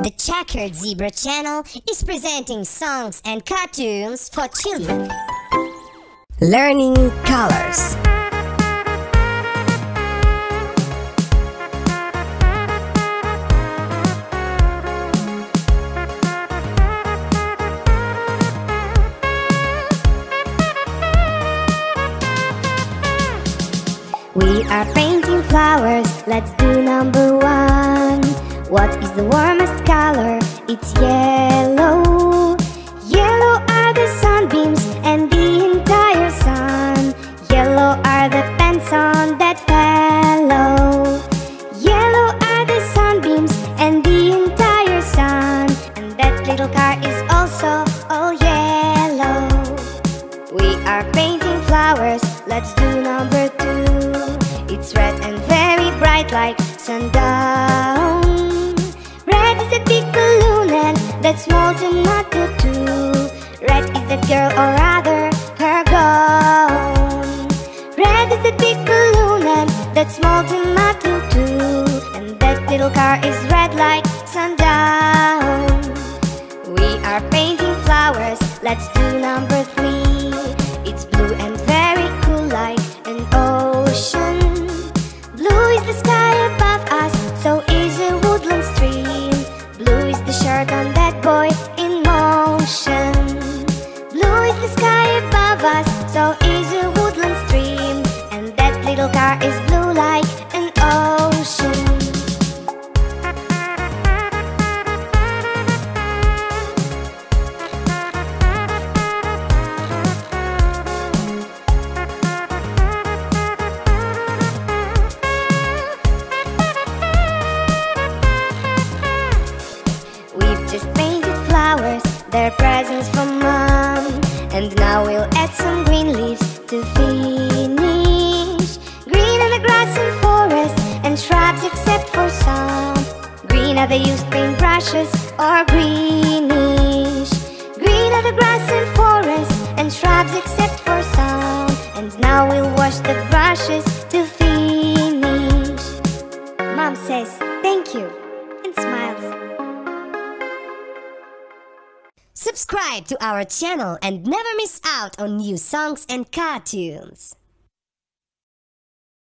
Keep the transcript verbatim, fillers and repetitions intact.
The Checkered Zebra channel is presenting songs and cartoons for children. Learning colors. We are painting flowers, let's do number one. What is the warmest color? It's yellow. Yellow are the sunbeams and the entire sun. Yellow are the pants on that fellow. Yellow are the sunbeams and the entire sun. And that little car is also all yellow. We are painting flowers, let's do number two. It's red and very bright like sundown. Red is a big balloon and that's small tomato too. Red is that girl or rather her gown. Red is a big balloon and that small tomato too. And that little car is red like sundown. We are painting flowers, let's do number three. It's blue and very cool like an ocean. Blue is the sky above us, so is a woodland stream. Blue is the shirt on that boy in motion. Blue is the sky above us, so is a woodland stream. And that little car is blue like an ocean. Just painted flowers, they're presents from Mom. And now we'll add some green leaves to finish. Green are the grass and forests and shrubs except for some. Green are the used paintbrushes or greenish. Green are the grass and forests and shrubs except for some. And now we'll wash the brushes to finish. Mom says thank you and smiles. Subscribe to our channel and never miss out on new songs and cartoons.